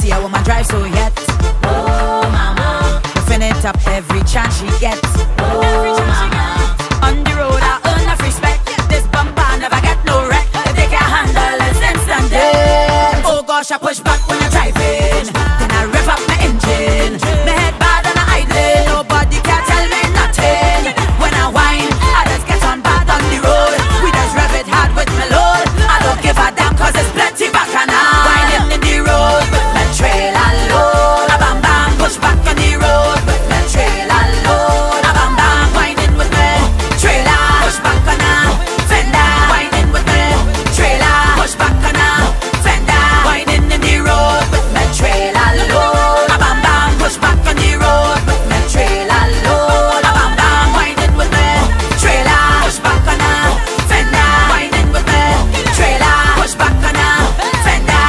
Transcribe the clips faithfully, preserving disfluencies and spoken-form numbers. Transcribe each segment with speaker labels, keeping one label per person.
Speaker 1: see a woman drive so yet. Oh mama, fin it up every chance she gets. Oh every chance she gets. On the road I earn enough respect. This bumper never get no wreck. If they can handle it's instant death. Oh gosh, I push back when I drive in, then I rev up my engine. My head bad and I idling. Nobody can tell me nothing. When I whine, I just get on bad on the road. We just rev it hard with my load. I don't give a damn cause it's plenty back and now. Whining in the road with my trailer load. A bam bam, push back on the road with my trailer load. A bam bam, whining with me trailer, push back on a fender. Whining with me trailer, push back on a fender. Whining in the road with my trailer load. A bam bam, push back on the road with my trailer load. A bam bam, whining with me trailer, push back on a fender. Whining with me trailer, push back on a fender.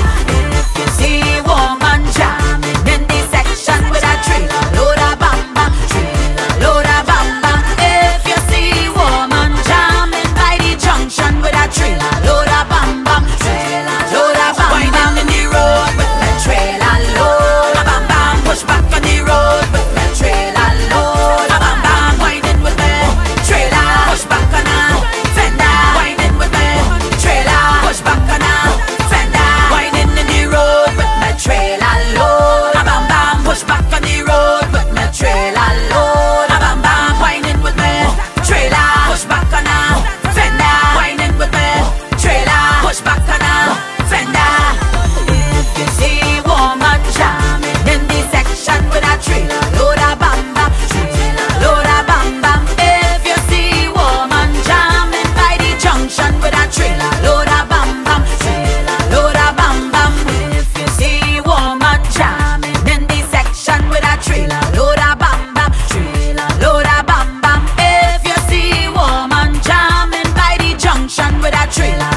Speaker 1: If you see woman jamming in the section with a trailer load of bam bam, trailer load of bam bam. If you see woman jamming by the junction with a trailer load of bam bam, trailer load of bam bam. Whining in the road with my trailer load of bam bam, push back on the road with my trailer load of bam bam. Whining with me trailer, push back on a fender. Whining with me trailer, push back on a fender. Whining in the road with my trailer load of bam bam, push back on the road with my trailer load of bam bam. Whining with me trailer, push back on a fender. Whining with me trailer, push back on a fender. If you see woman jamming in the section with a trailer load of bam bam, trailer load of bam bam. If you see woman jamming by the junction with a trailer load of bam bam, trailer load of bam bam. If you see woman jamming in the section with a trailer load of bam bam, trailer load of bam bam. If you see woman jamming by the junction with a trailer